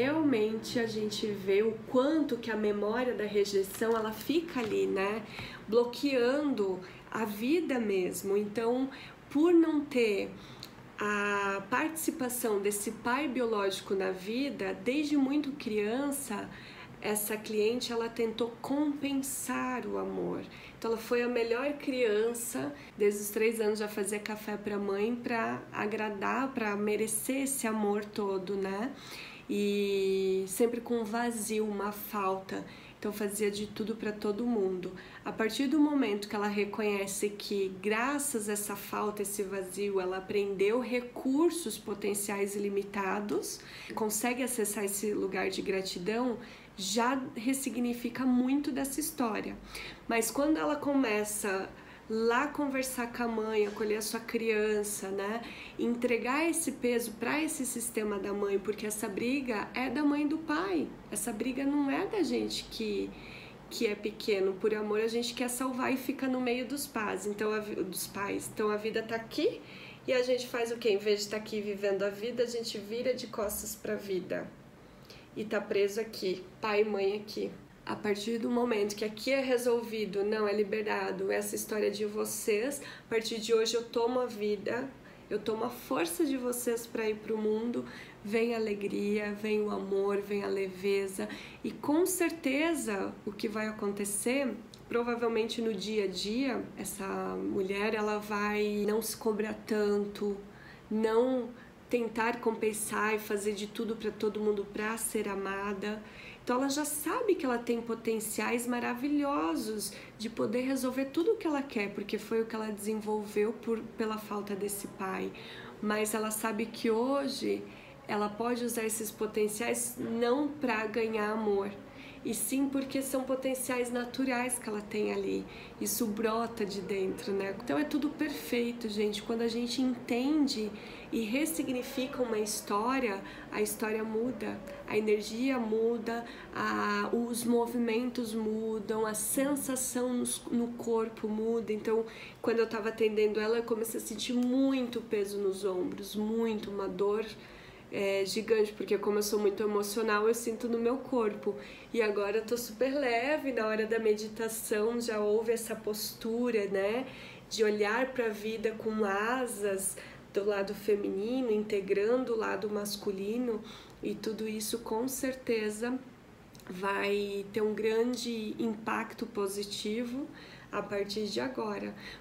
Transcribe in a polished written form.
realmente a gente vê o quanto que a memória da rejeição ela fica ali, né, bloqueando a vida mesmo. Então, por não ter a participação desse pai biológico na vida, desde muito criança, essa cliente ela tentou compensar o amor. Então ela foi a melhor criança, desde os 3 anos já fazia café para a mãe para agradar, para merecer esse amor todo, né? E sempre com um vazio, uma falta. Então fazia de tudo para todo mundo. A partir do momento que ela reconhece que graças a essa falta, esse vazio, ela aprendeu recursos potenciais ilimitados, consegue acessar esse lugar de gratidão, já ressignifica muito dessa história. Mas quando ela começa lá conversar com a mãe, acolher a sua criança, né? Entregar esse peso para esse sistema da mãe, porque essa briga é da mãe e do pai. Essa briga não é da gente que é pequeno. Por amor a gente quer salvar e fica no meio dos pais. Então a vida tá aqui e a gente faz o quê? Em vez de estar aqui vivendo a vida, a gente vira de costas para a vida e tá preso aqui, pai e mãe aqui. A partir do momento que aqui é resolvido, não é liberado, essa história de vocês, a partir de hoje eu tomo a vida, eu tomo a força de vocês para ir para o mundo, vem a alegria, vem o amor, vem a leveza, e com certeza o que vai acontecer, provavelmente no dia a dia, essa mulher ela vai não se cobrar tanto, não tentar compensar e fazer de tudo para todo mundo para ser amada. Então ela já sabe que ela tem potenciais maravilhosos de poder resolver tudo o que ela quer, porque foi o que ela desenvolveu pela falta desse pai. Mas ela sabe que hoje ela pode usar esses potenciais não para ganhar amor, e sim porque são potenciais naturais que ela tem ali. Isso brota de dentro, né? Então é tudo perfeito, gente. Quando a gente entende e ressignifica uma história, a história muda, a energia muda, os movimentos mudam, a sensação no corpo muda. Então, quando eu estava atendendo ela, eu comecei a sentir muito peso nos ombros, uma dor gigante, porque como eu sou muito emocional, eu sinto no meu corpo. E agora eu tô super leve, na hora da meditação já houve essa postura, né, de olhar para a vida com asas do lado feminino, integrando o lado masculino, e tudo isso com certeza vai ter um grande impacto positivo a partir de agora.